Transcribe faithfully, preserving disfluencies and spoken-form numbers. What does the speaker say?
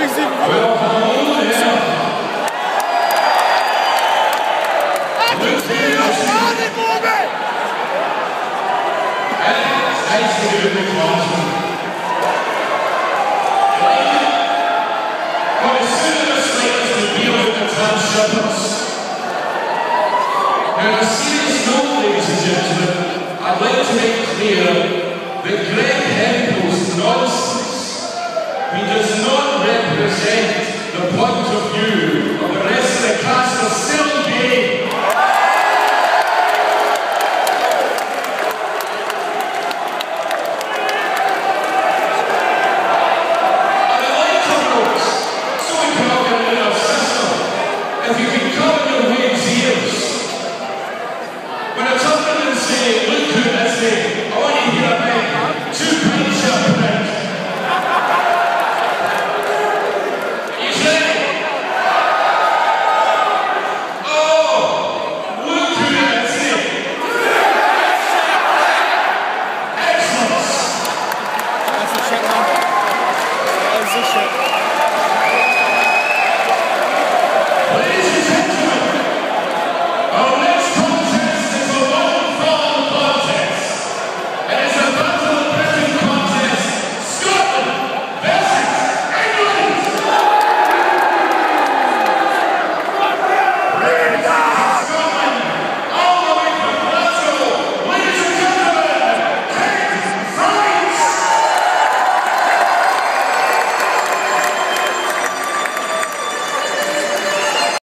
crazy. Well, hello there. I can see your body moving. And nice to do the classroom. Well, as soon as the slightest to deal with the transshippers. Now, a serious note, ladies and gentlemen, I'd like to make clear that Greg Hempel's nonsense, he does not represent the point of view of the rest of the class.